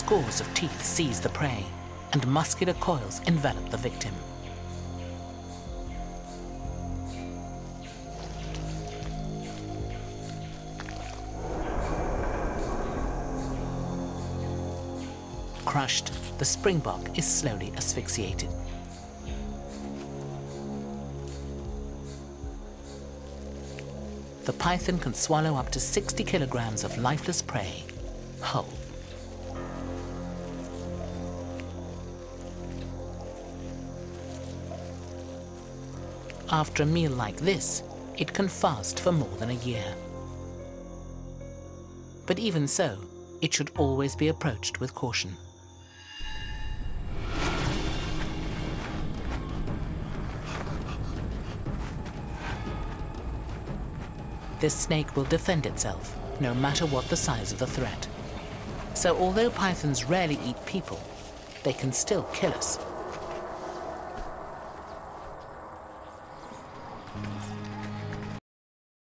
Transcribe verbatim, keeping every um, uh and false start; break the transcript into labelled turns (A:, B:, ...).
A: scores of teeth seize the prey, and muscular coils envelop the victim. Crushed, the springbok is slowly asphyxiated. The python can swallow up to sixty kilograms of lifeless prey whole. After a meal like this, it can fast for more than a year. But even so, it should always be approached with caution. This snake will defend itself, no matter what the size of the threat. So although pythons rarely eat people, they can still kill us.